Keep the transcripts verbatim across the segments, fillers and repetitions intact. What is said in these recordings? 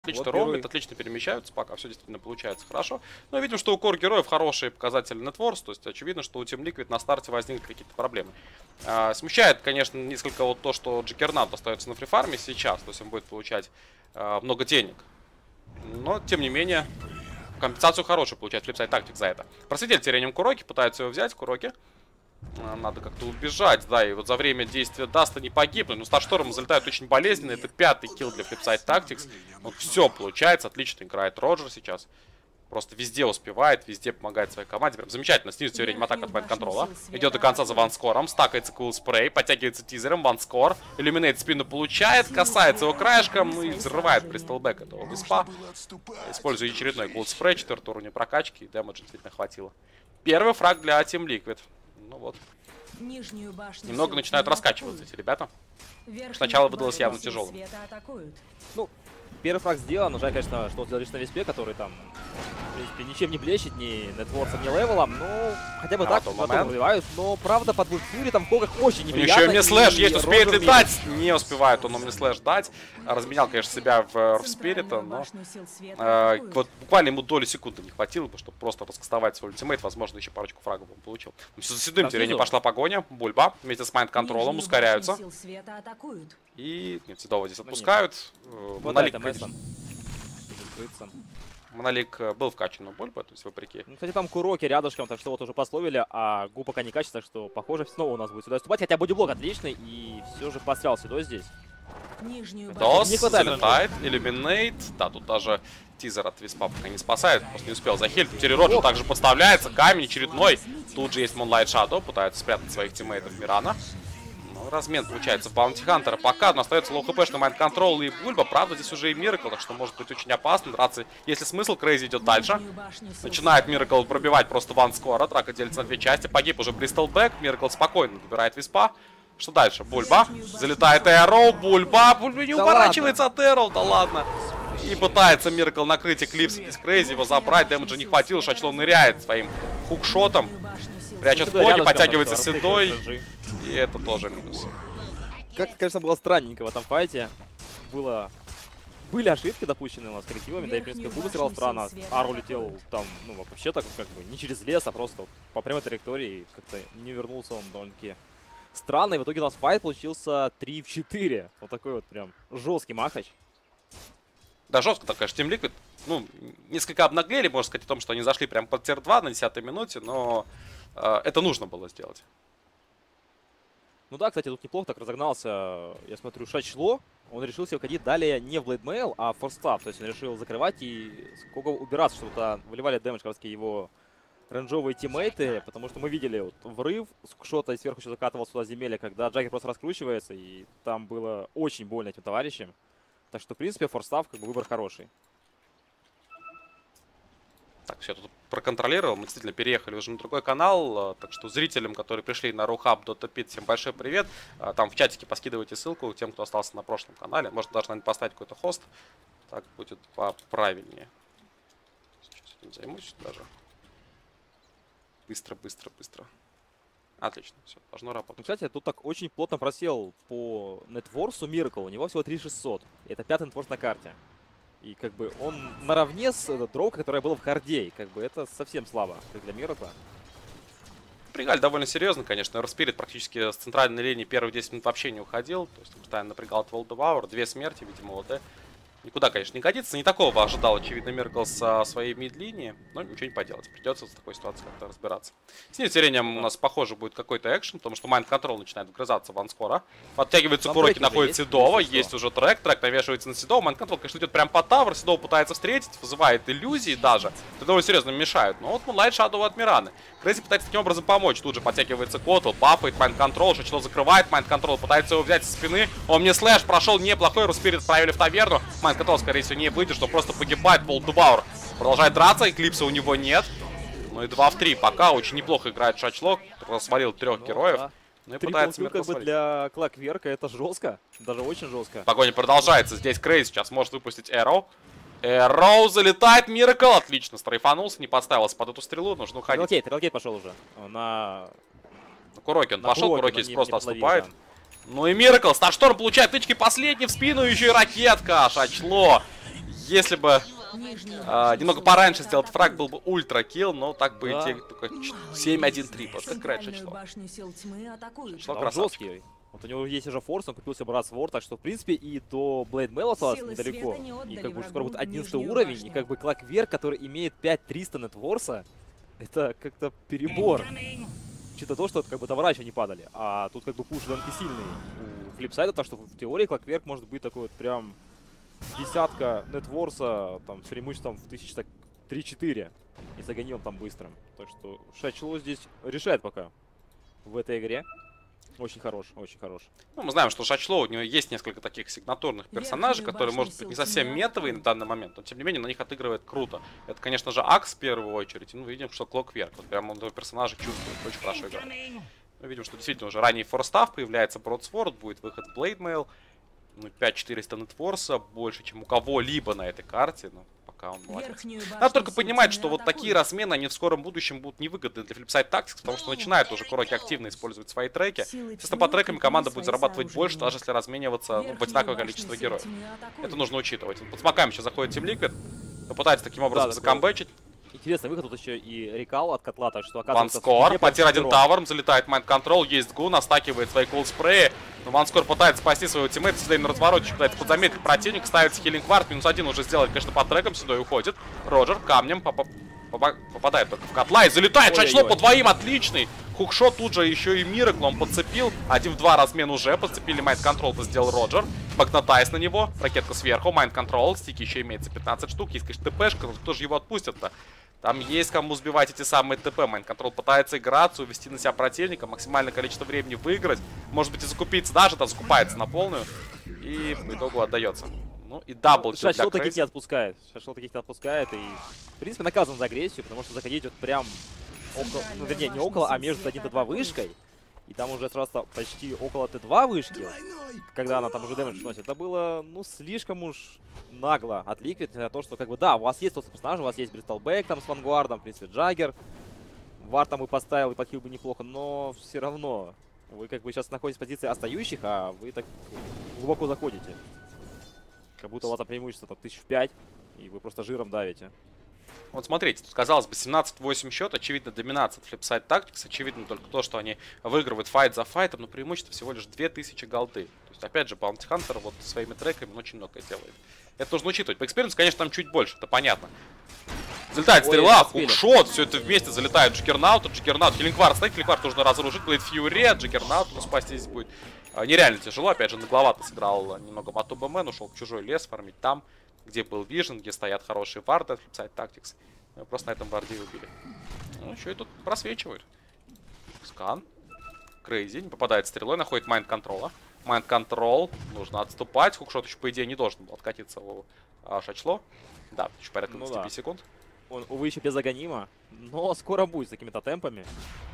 Отлично вот ромбит, отлично перемещаются, пока все действительно получается хорошо. Но видим, что у кор героев хорошие показатели нетворс, то есть очевидно, что у Team Liquid на старте возникли какие-то проблемы. А, смущает, конечно, несколько вот то, что Джиггернаут остается на фрифарме сейчас, то есть он будет получать а, много денег. Но, тем не менее, компенсацию хорошую получает Flipside Tactics за это. Просветили Тирениум Куроки, пытаются его взять, Куроки. Надо как-то убежать, да, и вот за время действия Даста не погибнуть. Но Старшторм залетают очень болезненно. Это пятый килл для Flipside Tactics. Вот все получается, отлично играет Роджер сейчас. Просто везде успевает, везде помогает своей команде. Прям замечательно, снизу теоретик атака от майнд-контрола. Идет до конца за ванскором, стакается кул спрей, подтягивается тизером, ванскор. Иллюминейт спину получает, касается его краешком и взрывает пристелбэк этого виспа. Используя очередной кул спрей, четвертый уровень прокачки, и дэмэджа действительно хватило. Первый фраг для Team Liquid. Ну вот. Немного начинают раскачиваться эти ребята. Сначала выдалось явно тяжелым. Ну, первый фраг сделан. Жаль, конечно, что он сделал лишь на виспе, который там, в принципе, ничем не блещет, ни нетворсом, ни левелом. Ну, хотя бы так, потом пробивают. Но, правда, под Вульфьюри там в когах очень неприятно. Еще мне слэш есть, успеет летать. Не успевает он мне слэш дать. Разменял, конечно, себя в, в спирита, но э, вот буквально ему доли секунды не хватило бы, чтобы просто раскастовать свой ультимейт. Возможно, еще парочку фрагов он получил. За седым Тирени пошла погоня. Бульба вместе с майнд-контролом ускоряются. И нет, Седова здесь отпускают. Монолик, Монолик был вкачан на Бульба, то есть вопреки. Ну, кстати, там Куроки рядышком, так что вот уже пословили, а Гу пока не качается, так что, похоже, снова у нас будет сюда вступать. Хотя бодиблок отличный, и все же пострял Седой здесь. Дос залетает, Иллюминейт. Да, тут даже тизер от виспа пока не спасает, просто не успел захилить. Терри Роджер также подставляется, камень очередной. Тут же есть Moonlight Shadow, пытаются спрятать своих тиммейтов Мирана. Ну, размен получается в Баунти Хантера. Пока, но остается лоу хпшный майнд контрол и Бульба. Правда, здесь уже и Миракл, так что может быть очень опасно драться. Если смысл, Крейзи идет дальше. Начинает Миракл пробивать просто ванскора. Драка делится на две части. Погиб уже Бристлбэк. Миракл спокойно добирает виспа. Что дальше? Бульба. Залетает Эроу. Бульба. Бульба не да уворачивается ладно. От Эроу. Да ладно. И пытается Миракл накрыть эклипс из Крейзи. Его забрать. Дэмэджа не хватило. Шачло ныряет своим хукшотом. Прячет в боги. Подтягивается Седой. И это тоже минус. Как, конечно, было странненько в этом файте. Было... Были ошибки допущены у нас коллективами. Да и, в принципе, Бульба сыграл странно. Ару летел там, ну, вообще так, как бы, не через лес, а просто по прямой траектории. Как-то не вернулся он довольно-таки странно, и в итоге у нас файт получился три в четыре. Вот такой вот прям жесткий махач. Да, жестко так, конечно, Team Liquid, ну, несколько обнаглели, можно сказать, о том, что они зашли прям под тир два на десятой минуте, но э, это нужно было сделать. Ну да, кстати, тут неплохо так разогнался, я смотрю, Шачло. Он решил себе уходить далее не в Блейдмейл, а в форстав. То есть он решил закрывать и сколько убираться, чтобы туда выливали дэмэдж как раз его рейнджовые тиммейты, потому что мы видели вот врыв с шота и сверху еще закатывал сюда земелья, когда Джаггер просто раскручивается, и там было очень больно этим товарищам. Так что, в принципе, форстав как бы выбор хороший. Так, все, тут проконтролировал, мы действительно переехали уже на другой канал, так что зрителям, которые пришли на Рухаб Дотапит, всем большой привет. Там в чатике поскидывайте ссылку тем, кто остался на прошлом канале. Может, даже, наверное, поставить какой-то хост, так будет поправильнее. Сейчас этим займусь даже. Быстро, быстро, быстро. Отлично, все, должно работать. Ну, кстати, тут так очень плотно просел по нетворсу Миракл. У него всего три тысячи шестьсот. Это пятый нетворс на карте. И как бы он наравне с дроу, которая была в харде. И как бы это совсем слабо для Миракла. Напрягали довольно серьезно, конечно. Эрспирит практически с центральной линии первые десять минут вообще не уходил. То есть постоянно напрягал от Волдевауэр. Две смерти, видимо, ЛД. Никуда, конечно, не годится. Не такого ожидал, очевидно, Миракл со своей мид-линии. Но ничего не поделать. Придется с такой ситуацией как-то разбираться. С несерением у нас, похоже, будет какой-то экшен, потому что майнд-контрол начинает вгрызаться в ванскора. Подтягиваются Куроки, находит Седова. Есть уже трек. Трек навешивается на Седова. Майнд-контрол, конечно, идет прям по тавр. Седова пытается встретить, вызывает иллюзии даже. Это довольно серьезно мешают. Но вот Moonlight Shadow от Мираны. Крейзи пытается таким образом помочь. Тут же подтягивается Котл, папает майнд-контрол. Шачло закрывает майнд-контрол. Пытается его взять со спины. Он мне слэш прошел неплохой. Руспирит отправили в таверну. Майнд-контрол, скорее всего, не выйдет, что просто погибает. Волдебауэр продолжает драться. Эклипса у него нет. Ну и два в три. Пока очень неплохо играет Шачло. Свалил трех ну, героев. Да. Ну и пытается как бы для Клакверка это жестко. Даже очень жестко. Погоня продолжается. Здесь Крейзи сейчас может выпустить Эроу. Эроу залетает, Миракл. Отлично, стрейфанулся, не подставился под эту стрелу. Нужно уходить. Трилкейт, Трилкейт пошел уже. На... На Куроки он на пошел, Куроки здесь просто отступает. Да. Ну и Миракл. Старшторм получает тычки последний в спину. Еще и ракетка. Шачло если бы а, немного пораньше сделать фраг, был бы ультра килл, но так бы Да. идти только семь один три. Вот как играет Шачло. Шачло Он красавчик. жесткий. Вот у него есть уже форс, он купил себе брат Свор, так что, в принципе, и до Блейд Мэйл осталось Силы недалеко. света не И отдали как бы уже скоро врагу будет одиннадцатый нижнюю уровень, башню. и как бы Клакверк, который имеет пять триста нетворса, это как-то перебор. Учитывая то, что как бы товара еще не падали. А тут как бы пуш довольно сильный у флипсайда, так что в теории Клакверк может быть такой вот прям десятка нетворса, там, с преимуществом в тысяч так три-четыре. И загони он там быстрым. Так что Шачло здесь решает пока в этой игре. Очень хорош, очень хорош. Ну, мы знаем, что Шачло, у него есть несколько таких сигнатурных персонажей, Верхнюю которые, башню может быть, не сил совсем тьмы метовые на атакуют. данный момент, но, тем не менее, на них отыгрывает круто. Это, конечно же, Акс в первую очередь. И, ну, видим, что Клокверк. Вот прям он этого персонажа чувствует, очень хорошо играет. Мы видим, что действительно уже ранний форстав, появляется Бродсворд, будет выход в Блейдмейл. Ну, пять четыреста нетворса, больше, чем у кого-либо на этой карте. Ну, пока он молодец. Надо только понимать, что вот такие размены, они в скором будущем будут невыгодны для Flipside Tactics, потому что начинают уже Куроки активно использовать свои треки. Естественно, по трекам команда будет зарабатывать больше, даже если размениваться ну, в одинаковое количество героев. Это нужно учитывать. Под смоками сейчас заходит Team Liquid, попытается таким образом Да, закомбэчить. Интересный выход, тут еще и Рекал от котла, так что оказывается... Ванскор, не потер один прям тавер, залетает Майнд Контрол, есть гун, остакивает свои кулспреи. Но Ванскор пытается спасти своего тиммейта, всегда на развороте, пытается подзаметить противник, ставится хилинг вард, минус один уже сделать, конечно, по трекам, сюда и уходит. Роджер камнем попа попа попадает только в котла и залетает Шачло по двоим, отличный. Хукшот тут же еще и Миракл он подцепил, один в два размен уже, подцепили Майнд Контрол, это сделал Роджер. Магнатайз на него, ракетка сверху, Майнд Контрол, стики еще имеется пятнадцать штук, есть, конечно, ТПшка, но кто же его отпустит-то? Там есть кому сбивать эти самые ТП. Майнд Контрол пытается играться, увести на себя противника, максимальное количество времени выиграть. Может быть и закупиться даже, там закупается на полную. И по итогу отдается. Ну и дабл килл для Шачло таких Крейзи. не отпускает. Шачло таких не отпускает. И, в принципе, наказан за агрессию, потому что заходить вот прям около, ну, вернее, не около, а между один тэ два вышкой. И там уже сразу почти около тэ два вышки, когда она там уже дэмэдж носит. Это было, ну, слишком уж нагло от Liquid на то, что, как бы, да, у вас есть тот персонаж, у вас есть Бристолбэк там с Вангуардом, в принципе, Джаггер. Вар там и поставил, и подхил бы неплохо, но все равно вы, как бы, сейчас находитесь в позиции остающих, а вы так глубоко заходите. Как будто у вас там преимущество там тысяч в пять, и вы просто жиром давите. Вот смотрите, тут, казалось бы, семнадцать восемь счет, очевидно, доминация Flipside Tactics, очевидно только то, что они выигрывают файт за файтом, но преимущество всего лишь две тысячи голды. То есть, опять же, Bounty Hunter вот своими треками очень многое делает. Это нужно учитывать. По экспириенсу, конечно, там чуть больше, это понятно. Залетает стрела, хукшот, все это вместе залетает Джиггернаут, Джиггернаут, Хиллингвард стоит, Хиллингвард нужно разрушить, Блейд Фьюри, Джиггернаут, но спасти здесь будет а, нереально тяжело, опять же, нагловато сыграл немного Мату БМ, ушел в чужой лес фармить там, где был Вижен, где стоят хорошие варды от Flipside Tactics. Мы просто на этом варде и убили. Ну, еще и тут просвечивают. Скан. Крейзи, не попадает стрелой, находит Майнд Контрола. Майнд Контрол, нужно отступать. Хукшот еще, по идее, не должен был откатиться в а, Шачло. Да, еще порядка Ну двадцати пяти да. секунд. Он, увы, еще без агонима, но скоро будет с такими-то темпами.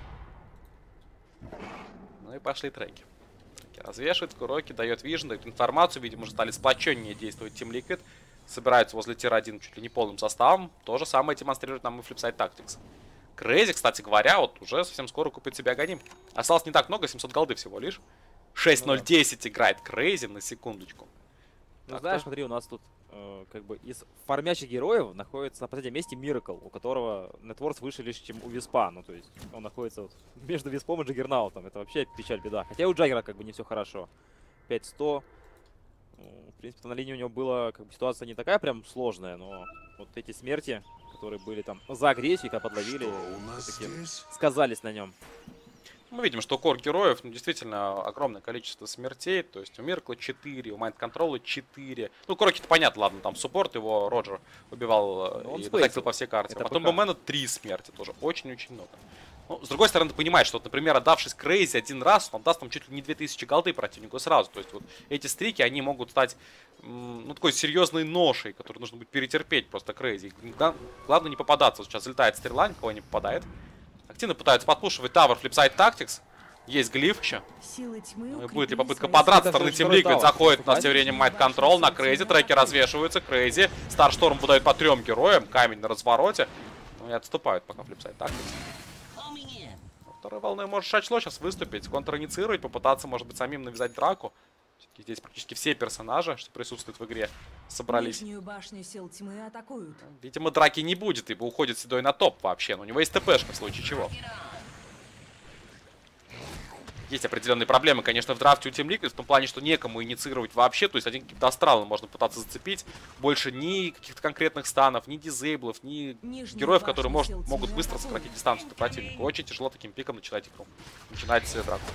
Ну и пошли треки. Треки развешивает, Куроки дает вижн, дает информацию. Видимо, уже стали сплоченнее действовать Team Liquid. Собираются возле тир один чуть ли не полным составом. То же самое демонстрирует нам и Flipside Tactics. Крейзи, кстати говоря, вот уже совсем скоро купит себе агоним. Осталось не так много, семьсот голды всего лишь. шесть ноль десять играет Крейзи на секундочку. Ну, Так, знаешь, то- смотри, у нас тут э, как бы из фармящих героев находится на последнем месте Миракл, у которого нетворс выше лишь, чем у Виспа. Ну, то есть он находится вот между Виспом и Джаггернаутом. Это вообще печаль, беда. Хотя и у Джаггера как бы не все хорошо. пять сто. Ну, в принципе, на линии у него была как бы ситуация не такая прям сложная, но вот эти смерти, которые были там за агрессию, когда подловили, все-таки сказались на нем. Мы видим, что кор героев, ну, действительно, огромное количество смертей. То есть у Миркла четыре, у Майнд Контрола четыре. Ну, Короки-то понятно, ладно, там суппорт его Роджер убивал Но он и спейсил. дотактил по всей карте. Это Потом ПК. Бэмена три смерти тоже, очень-очень много. Ну, с другой стороны, ты понимаешь, что, вот, например, отдавшись Крейзи один раз, он даст там чуть ли не две тысячи голды противнику сразу. То есть вот эти стрики, они могут стать, ну, такой серьезной ношей, которую нужно будет перетерпеть просто Крейзи. Главное не попадаться. Вот сейчас залетает стрела, никого не попадает. Активно пытаются подпушивать тавер Flipside Tactics. Есть глиф еще. Силы тьмы Ну и укрепили будет ли попытка свои подраться со силы. стороны Это Team второй Liquid? тавер. Заходит у нас Наступать. тем временем Майнд Контрол на Крейзи. Треки развешиваются. Крейзи. Старшторм выдает по трем героям. Камень на развороте. Ну и отступают пока Flipside Tactics. Во второй волной может Шачло сейчас выступить, контр-инициировать, попытаться, может быть, самим навязать драку. Здесь практически все персонажи, что присутствуют в игре, собрались. Нижнюю башню сил тьмы атакуют. Видимо, драки не будет, ибо уходит Седой на топ вообще. Но у него есть ТПшка в случае чего. Есть определенные проблемы, конечно, в драфте у Team Liquid, в том плане, что некому инициировать вообще. То есть один каким-то астралом можно пытаться зацепить. Больше ни каких-то конкретных станов, ни дизейблов, ни Нижнюю героев, которые башню может, сил могут тьмы быстро атакуют. сократить дистанцию до противника. Очень тяжело таким пиком начинать игру. Начинать с драку.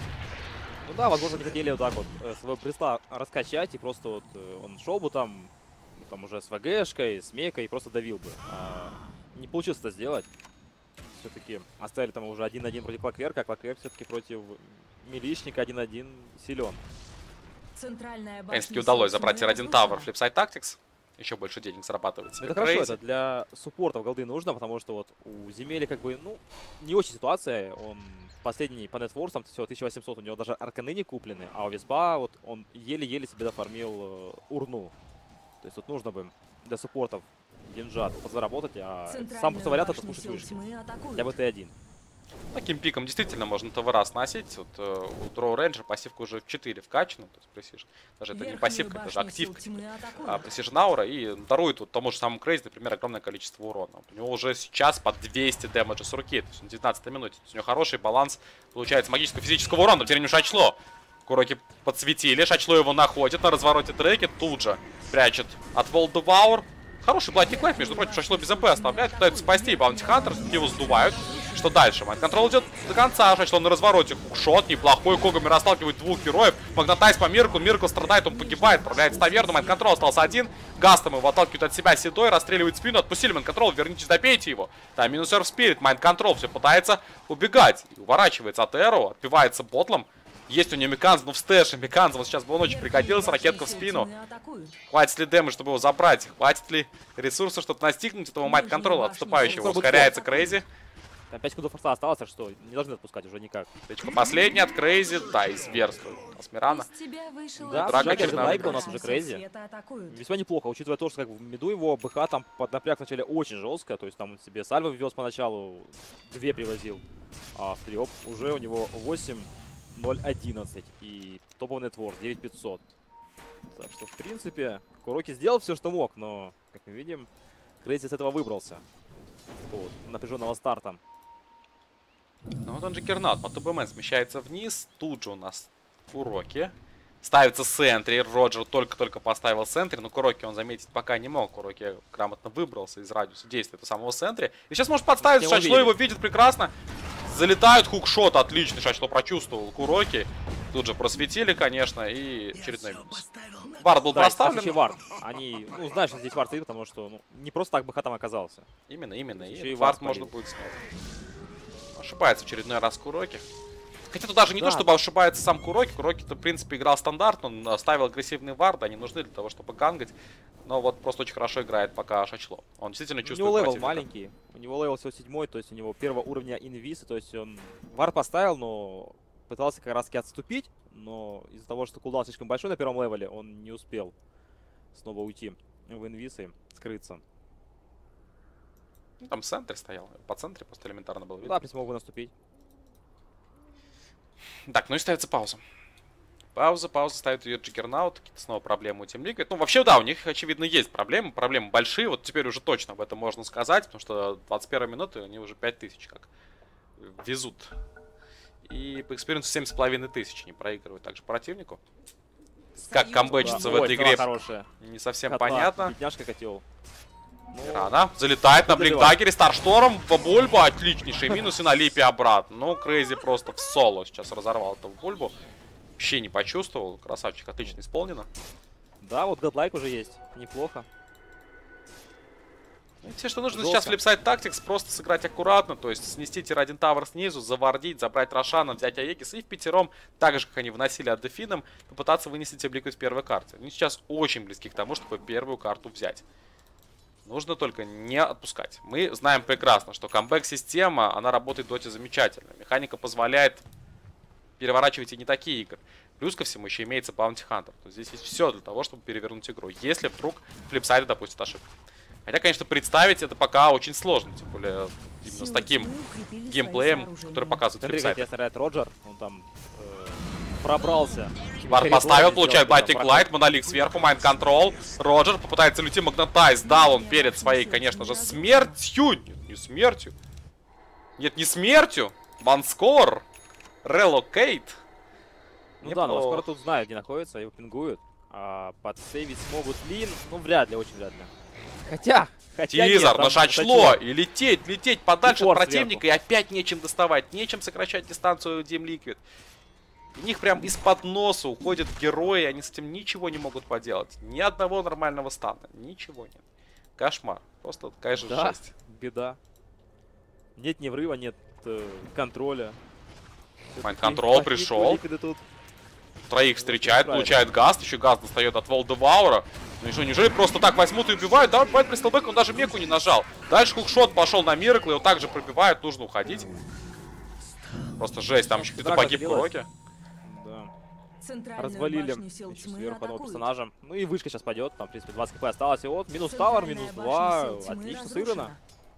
Ну да, возможно, они хотели вот так вот э, своего приста раскачать, и просто вот э, он шел бы там, там уже с ВГшкой, с мекой, и просто давил бы. А не получилось это сделать. Все-таки оставили там уже один на один против Клокверка, а Клокверк все-таки против милишника один на один силен. Центральная башня Энски удалось сил забрать тьмы один тавер, окружена. Flipside Tactics. Еще больше денег зарабатывает себе Это хорошо, Crazy. это для суппортов голды нужно, потому что вот у Земели как бы, ну, не очень ситуация. Он последний по нетворсам, всего тысяча восемьсот, у него даже арканы не куплены, а у Веспа вот он еле-еле себе дофармил э, урну. То есть вот нужно бы для суппортов деньжат подзаработать, а Центральную сам просто вариант это башню спушить сил вышки. тьмы атакуют. Я бы Т один. Таким пиком действительно можно ТВР сносить. Вот, э, у Дроу Рейнджер пассивка уже в четыре вкачана, то есть пресижн. Даже это не Верхнюю пассивка, это же башню сил активка. тьмы атакуют. А, Precision Aura и дарует вот тому же самому Crazy, например, огромное количество урона. Вот у него уже сейчас под двести дэмэджа с руки, то есть на девятнадцатой минуте. То есть у него хороший баланс, получается, магического физического урона. Теперь не Шачло. Куроки подсветили, Шачло его находит на развороте треки, тут же прячет от World Devour. Хороший Bloody Clap, между прочим, Шачло без АП оставляет, пытаются спасти Баунти Хантер, его сдувают. Что дальше? Майнд Контрол идет до конца, Шачло на развороте. Хукшот неплохой, Когами расталкивает двух героев. Магнатайз по Мирку, Миркл страдает, он погибает, отправляется в таверну. Майнд Контрол остался один. Гастом его отталкивает от себя Седой, расстреливает спину, отпустили Майнд Контрол, вернитесь, добейте его. Да, минус Эрф Спирит, Майнд Контрол все пытается убегать. И уворачивается от Эру, отпивается ботлом. Есть у него Миканз, но в стэше Миканз вот сейчас бы он очень пригодился, ракетка в спину. Хватит ли дэмэдж, чтобы его забрать? Хватит ли ресурсов, чтобы настигнуть этого Майнд Контрола отступающего? Ускоряется Крейзи. Там пять секунд форса осталось, так что не должны отпускать уже никак. Точка последняя от Крейзи. Да, и зверствует Асмирана. Да, Драка Джаггер через лайка у надо. нас уже Крейзи. Весьма неплохо, учитывая то, что как в миду его БХ там под напряг вначале очень жестко. То есть там он себе сальвы ввез поначалу, две привозил. А в триоп уже у него восемь ноль одиннадцать и топовый нетворк девять пятьсот. Так что, в принципе, Куроки сделал все, что мог, но, как мы видим, Крейзи с этого выбрался. Вот, напряженного старта. Ну вот он же Кернат, Матубэмен смещается вниз. Тут же у нас Куроки. Ставится сентри. Роджер только-только поставил сентри, но Куроки он заметить пока не мог. Куроки грамотно выбрался из радиуса действия этого самого сентри. И сейчас может подставить. Шачло его видит прекрасно. Залетают хукшот, отличный, Шачло прочувствовал Куроки. Тут же просветили, конечно, и очередной минус. Вард был Да, проставлен. Вард. Они, ну, знаешь, что здесь Вард стоит, потому что ну, не просто так БХ там оказался. Именно, именно. Еще И и Вард Вард можно полил. будет снять. Ошибается в очередной раз Куроки. Хотя тут даже не Да. то, чтобы ошибается сам Куроки. Куроки-то, в принципе, играл стандартно. Он ставил агрессивный вард. Они нужны для того, чтобы гангать. Но вот просто очень хорошо играет пока Шачло. Он действительно У чувствует него левел противника. маленький. У него левел всего седьмой, то есть у него первого уровня инвисы. То есть он Вард поставил, но пытался как раз таки отступить. Но из-за того, что кулдаун слишком большой на первом левеле, он не успел снова уйти в инвисы, скрыться. Ну, там в центре стоял. По центре просто элементарно было Ну видно. да, в принципе, мог бы наступить. Так, ну и ставится пауза. Пауза, пауза, ставит ее Джиггернаут. Какие-то снова проблемы у Team Liquid. Ну, вообще, да, у них, очевидно, есть проблемы. Проблемы большие. Вот теперь уже точно об этом можно сказать. Потому что двадцать первая минута, они уже пять тысяч как везут. И по экспириенсу семь с половиной тысяч не проигрывают также противнику. Как камбэчится в Ой, этой цена игре, хорошая. не совсем Котла, понятно. Бедняжка котел. Ну, Рано. Залетает на Добивает. Блинкдаггере, Старшторм, Бульба, отличнейший минус и на Липе обратно. Ну, Крейзи просто в соло сейчас разорвал этого Бульбу. Вообще не почувствовал. Красавчик, отлично исполнено. да, вот Godlike уже есть. Неплохо. Ну, и все, что нужно Жёлтко. сейчас Flipside Tactics, просто сыграть аккуратно, то есть снести тир один тавер снизу, завардить, забрать Рошана, взять Аегис и в пятером, так же, как они выносили от Дефином, попытаться вынести Team Liquid в первой карте. Они сейчас очень близки к тому, чтобы первую карту взять. Нужно только не отпускать. Мы знаем прекрасно, что камбэк-система, она работает в доте замечательно. Механика позволяет переворачивать и не такие игры. Плюс ко всему еще имеется Bounty Hunter. То есть здесь есть все для того, чтобы перевернуть игру, если вдруг Flipside допустит ошибку. Хотя, конечно, представить это пока очень сложно, тем более именно с таким геймплеем, который показывает Смотри, как Flipside. интересно играет Роджер. Он там э, пробрался Вард поставил, получает Блайтинг Лайт, Монолик сверху, Майнд Контрол. Роджер попытается уйти, Магнатайз. Дал он перед своей, конечно же, смертью. Нет, не смертью. Нет, не смертью. Ванскор. Релокейт. Ну да, но скоро тут знают, где находится, его пингуют. А подсейвить смогут Лин, ну вряд ли, очень вряд ли. Хотя, хотя Тизер, нет, на шачло, шачло. и лететь, лететь подальше И от форс противника, сверху. и опять нечем доставать, нечем сокращать дистанцию Team Liquid. У них прям из-под носа уходят герои, они с этим ничего не могут поделать. Ни одного нормального стана, ничего нет. Кошмар, просто такая же Да, жесть. беда. Нет ни врыва, нет э, контроля. Майнд Контрол пришел. Тут. Троих встречает, Правильно. получает Гаст, еще Гаст достает от Волдеваура. Ну и что, неужели просто так возьмут и убивают? Да, бывает Кристалбэк, он даже меку не нажал. Дальше хукшот пошел на Миракл, его также пробивают, нужно уходить. Просто жесть, там еще кто-то Драка погиб в длилась. уроке. Да. Центральную Развалили башню сил еще тьмы сверху одного атакуют. персонажа. Ну и вышка сейчас пойдет. Там, в принципе, двадцать хп осталось. И вот минус тавер, минус Центральная два. башня сил тьмы Отлично разрушена. сыграно.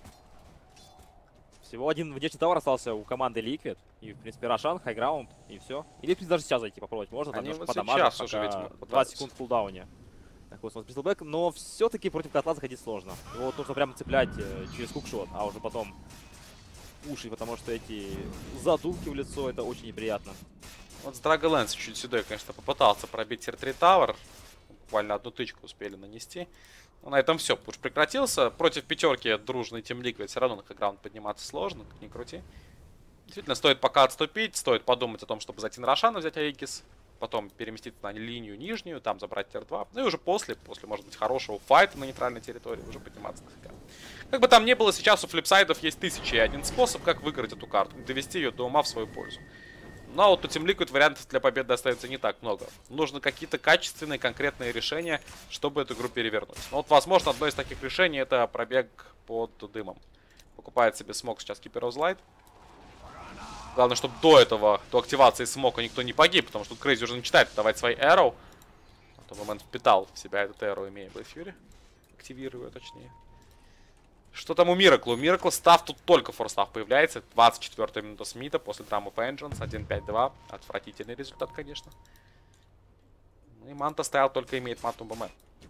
Всего один внешний тавер остался у команды Liquid. И, в принципе, Рошан, хайграунд, и все. Или, в принципе, даже сейчас зайти попробовать можно. Там Они немножко вот подамажить, сейчас уже, пока видимо, двадцать пытаются. секунд в кулдауне. Такой вот Пристлбэк, но все-таки против котла заходить сложно. Его вот нужно прямо цеплять э, через хукшот, а уже потом уши, потому что эти задувки в лицо, это очень неприятно. Вот с Драголэнс чуть сюда, конечно, попытался пробить тир три тавер. Буквально одну тычку успели нанести. Но на этом все. Пуш прекратился. Против пятерки дружный Team Liquid все равно на хэграунд подниматься сложно, как ни крути. Действительно, стоит пока отступить, стоит подумать о том, чтобы зайти на Рошана, взять Аегис. Потом переместиться на линию нижнюю, там забрать тир два. Ну и уже после, после, может быть, хорошего файта на нейтральной территории, уже подниматься на хэграунд. Как бы там ни было, сейчас у флипсайдов есть тысяча и один способ, как выиграть эту карту. Довести ее до ума в свою пользу. Но вот у Team Liquid вариантов для победы остается не так много. Нужно какие-то качественные, конкретные решения, чтобы эту игру перевернуть. Но вот, возможно, одно из таких решений — это пробег под дымом. Покупает себе смог сейчас Keeper of Light. Главное, чтобы до этого, до активации смока никто не погиб, потому что тут Крейзи уже начинает давать свои Arrow. В тот момент впитал в себя этот Arrow, имея Blade Fury. Активируя, точнее. Что там у Миракла? У Миракла став тут только форстав появляется. двадцать четвёртая минута Смита после драмы Vengeance. один пять два. Отвратительный результат, конечно. Ну и Манта стоял, только имеет Матум БМ.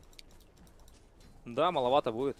Да, маловато будет.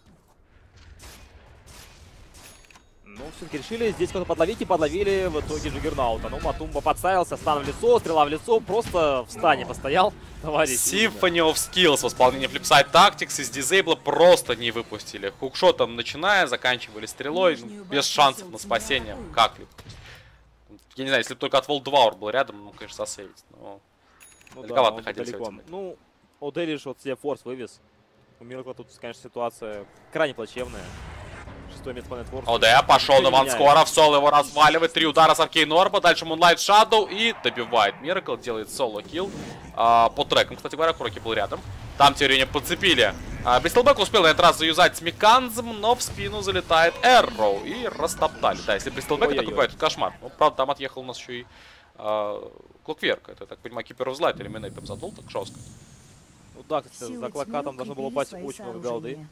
Ну, все-таки решили здесь кого-то подловить, и подловили в итоге Джиггернаута. Ну, Матумба подставился, стан в лицо, стрела в лицо, просто в стане постоял, товарищ. Symphony of Skills в исполнении Flipside Tactics из дизейбла просто не выпустили. Хукшотом начиная, заканчивали стрелой, ну, без шансов на спасение. Как ли? Я не знаю, если бы только от Волдваур был рядом, ну, конечно, засейвить. Но... Ну, далековато да, он ходили далеко. все эти. Ну, Оделиш вот себе форс вывез. У Миракла тут, конечно, ситуация крайне плачевная. Шестой место по нетворку. ОД пошел на Меняет. Ванскора, в соло его разваливает. Три удара с Аркейн Орба, дальше Moonlight Shadow и добивает Миракл, делает соло-килл. А, по трекам, кстати говоря, Куроки был рядом. Там Тирюня подцепили. А, Бристлбэк успел на этот раз заюзать Меканзм, но в спину залетает Эрроу и растоптали. Да, если Бристлбэк так убивает, это кошмар. Ну, правда, там отъехал у нас еще и а, Клокверк. Это, я так понимаю, Keeper of Light элиминейтом задул, так жестко. Ну да, кстати, Силы за Клокатом тьмы должно было укрепили упасть свои очень много голды. сооружения.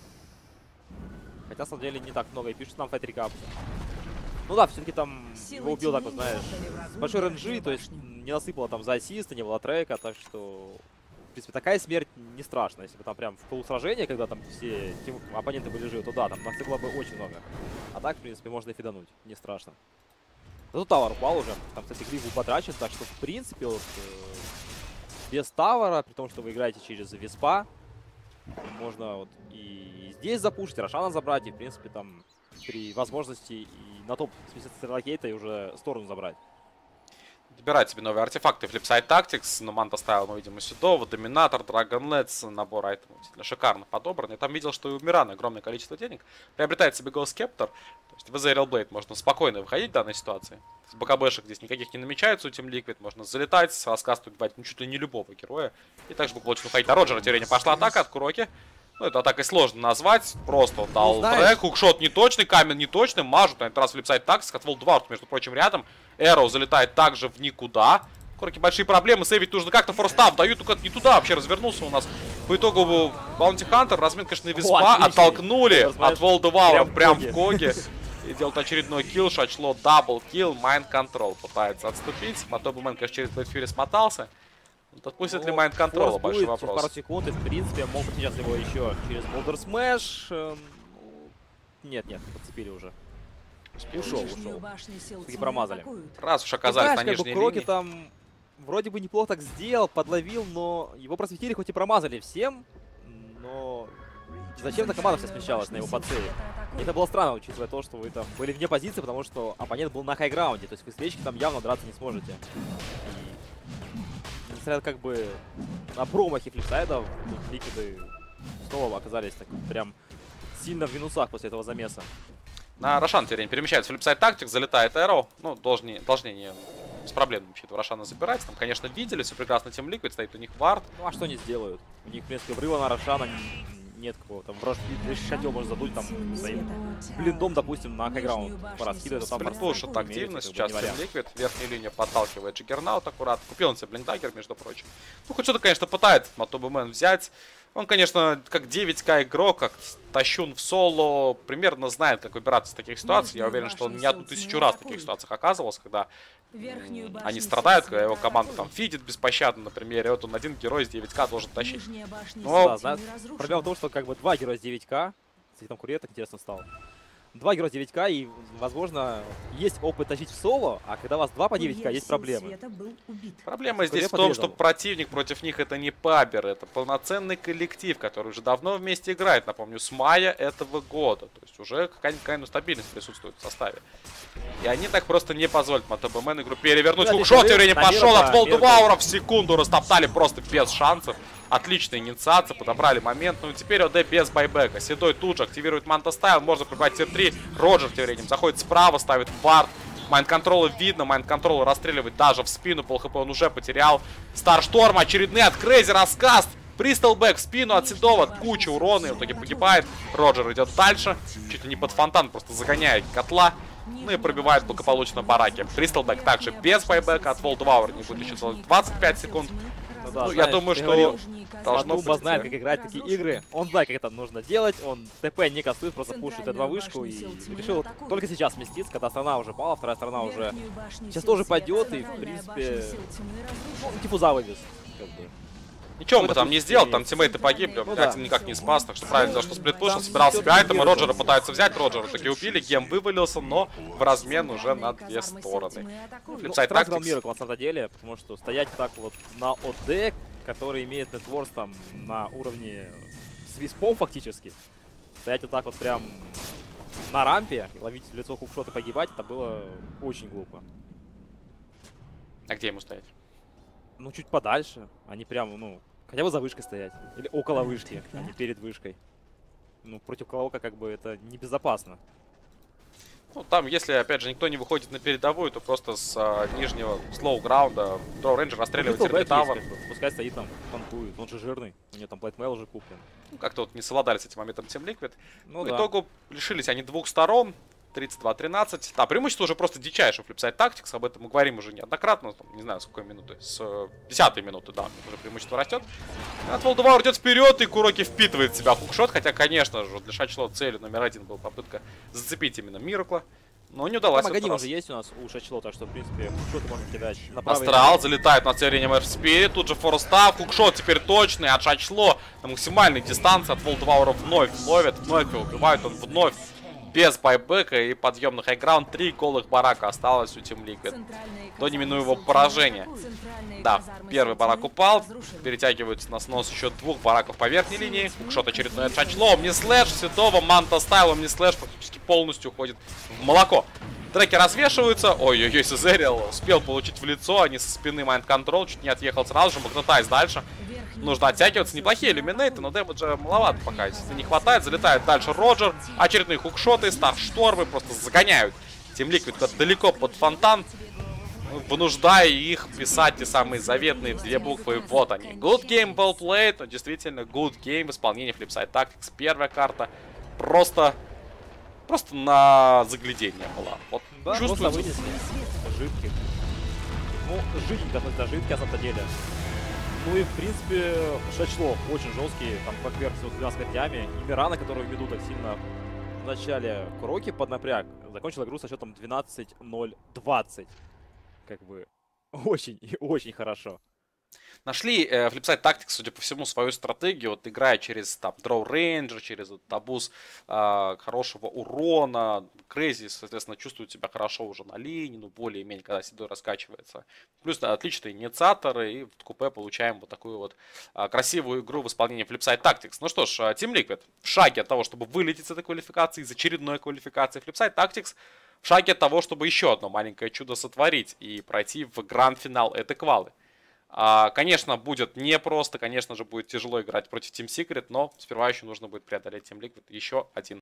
Хотя, на самом деле, не так много. И пишут нам Фэт Рекап. Ну да, все-таки там Силы его убил, так тьмы вот, знаешь, отдали с врагу большой верхнюю ренджи, то есть башню. не насыпало там за ассисты, не было трека, так что, в принципе, такая смерть не страшна. Если бы там прям в полусражении, когда там все тем, оппоненты были живы, то да, там насыпало бы очень много. А так, в принципе, можно и фидануть, не страшно. Зато тавер упал уже, там, кстати, Гриф был потрачен, так что, в принципе, вот, э, без тавера, при том, что вы играете через Виспа, можно вот и здесь запушить, Рошана забрать, и, в принципе, там, при возможности и на топ сместиться с релокейта и уже сторону забрать. Добирать себе новые артефакты. Flipside Tactics, но Манта ставил, мы видим, и Седова, Доминатор, Dragonlets, набор айтемов действительно шикарно подобран. Я там видел, что и у Мирана огромное количество денег. Приобретает себе Ghost Scepter. То есть в The Real Blade можно спокойно выходить в данной ситуации. С БКБшек здесь никаких не намечается у Team Liquid. Можно залетать, с раскасту убивать ну, чуть ли не любого героя. И также благополучно уходить на Роджера. Теперь пошла атака от Куроки. Ну, это атакой сложно назвать. Просто он дал трек. Хукшот неточный, камень неточный. Мажут на этот раз Flipside Tactics. От Волдвард, между прочим, рядом. Эроу залетает также в никуда. Куроки большие проблемы. Сейвить нужно как-то. Форстав дают только не туда. Вообще развернулся у нас. По итогу Баунти Хантер. Размен, конечно, на Виспа. Оттолкнули от Волдваура прям в Коге. И делает очередной килл. Шачло дабл килл. Майнд Контрол пытается отступить. Потом Бэмен, конечно, через Blade Fury смотался. Отпустит Но ли Mind Control? форс Большой будет через вопрос. пару секунд, и в принципе мог бы сейчас его еще через Boulder Smash. эм, Нет, нет, подцепили уже. Ушел, Нижнюю ушел. башню сил Таки тьмы промазали. атакуют. Раз уж Ты оказались знаешь, на как бы нижней Кроки линии. там вроде бы неплохо так сделал, подловил, но его просветили, хоть и промазали всем, но зачем-то команда вся смещалась на его подцеле. И это было странно, учитывая то, что вы там были вне позиции, потому что оппонент был на хайграунде, то есть вы с речки там явно драться не сможете. И несмотря как бы на промахи флипсайдов, ликвиды снова оказались так прям сильно в минусах после этого замеса. На Рошан теперь перемещается флипсайд тактик, залетает Эро. Ну, должны, должны не с проблемами вообще-то Рошана забирать. Там, конечно, видели, все прекрасно. Team Liquid, стоит у них вард. Ну а что они сделают? У них, в принципе, врыва на Рошана нет какого-то. Враж шател можно задуть там своим блиндом, допустим, на хайграунд. Пораскидывает, там Сплитпушит активно сейчас Team Liquid. Верхняя линия подталкивает Джиггернаут аккуратно. Купил он себе блиндагер, между прочим. Ну, хоть что-то, конечно, пытается Мотобумен взять. Он, конечно, как девять ка игрок, как тащун в соло, примерно знает, как выбираться из таких ситуаций. Я уверен, что он не одну тысячу раз в таких ситуациях оказывался, когда они страдают, когда его команда там фидит беспощадно, например, и вот он один герой из девять ка должен тащить. Но, да, знаешь, проблема в том, что как бы два героя с девять ка, кстати, там Курьер так интересно стал. Два героя с девять ка, и, возможно, есть опыт тащить в соло, а когда у вас два по девять ка, есть проблемы. Проблема здесь в том, что противник против них это не пабер, это полноценный коллектив, который уже давно вместе играет, напомню, с мая этого года. То есть уже какая-нибудь стабильность присутствует в составе. И они так просто не позволят Мотобумен игру перевернуть. Хукшот тем временем пошел от Волдувауров, в секунду растоптали просто без шансов. Отличная инициация, подобрали момент. Ну и теперь ОД без байбека. Седой тут же активирует Манта Стайл. Можно пробивать тир три. Роджер тем временем заходит справа, ставит вард. Майнд контрола видно. Майнд контрола расстреливает даже в спину. Пол хп он уже потерял. Старшторм очередные от Крейзи. Раскаст. Пристелбэк в спину от Седова. Куча урона. И в итоге погибает. Роджер идет дальше. Чуть ли не под фонтан. Просто загоняет котла. Ну и пробивает благополучно бараки. Пристелбэк также без байбека от Волдвауэр. Не будет еще целых двадцать пять секунд. Ну, да, ну, знаешь, я думаю, что говорил, должно Матумба быть. знает, как играть такие игры. Он знает, как это нужно делать. Он ТП не кастует, просто пушит Т2 вышку. И решил только сейчас сместиться, когда сторона уже пала, вторая сторона уже сейчас тоже пойдет. И, в принципе, ну, Тифуза вывез. Как бы. Ничего он бы там не сделал, там тиммейты погибли, ну, Катин да. никак не спас, так что правильно, за что сплитпушил, собирал себе айтемы, Роджера пытаются взять, Роджера таки убили, гем вывалился, но в размен уже на две стороны. Флипсайд Сразу дал Тактикс. Миракл, на самом деле, потому что стоять так вот на ОД, который имеет нетворс там на уровне свиспом фактически, стоять вот так вот прям на рампе, ловить в лицо хукшот и погибать, это было очень глупо. А где ему стоять? Ну, чуть подальше, они прям, ну, хотя бы за вышкой стоять. Или около вышки, а не перед вышкой. Ну, против Клаука как бы это небезопасно. Ну, там, если, опять же, никто не выходит на передовую, то просто с а, нижнего слоу-граунда Дроу Рейнджер расстреливает Ну, Термит Тавер. есть, как бы. Пускай стоит там, танкует. Он же жирный, у него там плейтмейл уже куплен. Ну, как-то вот не совладали с этим моментом Team Liquid. Ну, По да. итогу лишились они двух сторон. тридцать два тринадцать. Да, преимущество уже просто дичайшее в Flipside Tactics. Об этом мы говорим уже неоднократно. Там, не знаю, с какой минуты. С э, десятой минуты, да, уже преимущество растет. От Волдувауэр идет вперед, и Куроки впитывает в себя хукшот. Хотя, конечно же, для Шачло целью номер один была попытка зацепить именно Миракла. Но не удалось. Магазин уже есть у нас у Шачло, так что, в принципе, хукшоты можно кидать направо. Астрал залетает на цель Ренимер Спирит. Тут же форстав. Хукшот теперь точный от Шачло. На максимальной дистанции от Волдувауэра вновь ловит. Вновь его убивает он вновь. Без байбека и подъем на хайграунд. Три голых барака осталось у Team Liquid до неминуемого поражения. Да, первый барак упал. Перетягиваются на снос еще двух бараков по верхней линии. Хукшот очередной от Шачло. Омнислэш, Седова, Манта Стайл. Омнислэш практически полностью уходит в молоко. Треки развешиваются. Ой-ой-ой, Сезериал успел получить в лицо. Они со спины Майнд Контрол. Чуть не отъехал сразу же. Магнетайз дальше. Нужно оттягиваться. Неплохие иллюминейты, но дэмэджа маловато пока. Если не хватает, залетает дальше Роджер. Очередные хукшоты, Старштормы просто загоняют Team Liquid куда-то далеко под фонтан, вынуждая их писать те самые заветные две буквы. Вот они. Good game, well played. Но действительно, good game в исполнении Flipside Tactics. Первая карта просто... Просто на заглядение была. Вот Да, чувствуется. просто вынесли. Жидких. Ну, жиденько относится жидкий, на самом деле. Ну и, в принципе, Шачло очень жесткий, там, как вверх с двумя скоростями. И Мирана, которую ведут так сильно в начале Куроки под напряг, закончил игру со счетом двенадцать ноль двадцать. Как бы очень и очень хорошо. Нашли э, Flipside Tactics, судя по всему, свою стратегию, вот играя через там Draw Ranger, через вот, абуз э, хорошего урона. Crazy, соответственно, чувствует себя хорошо уже на линии, ну, более-менее, когда седой раскачивается. Плюс да, отличные инициаторы, и в купе получаем вот такую вот э, красивую игру в исполнении Flipside Tactics. Ну что ж, Team Liquid в шаге от того, чтобы вылететь с этой квалификации, из очередной квалификации. Flipside Tactics в шаге от того, чтобы еще одно маленькое чудо сотворить и пройти в гранд-финал этой квалы. А, конечно, будет непросто, конечно же, будет тяжело играть против Team Secret, но сперва еще нужно будет преодолеть Team Liquid еще один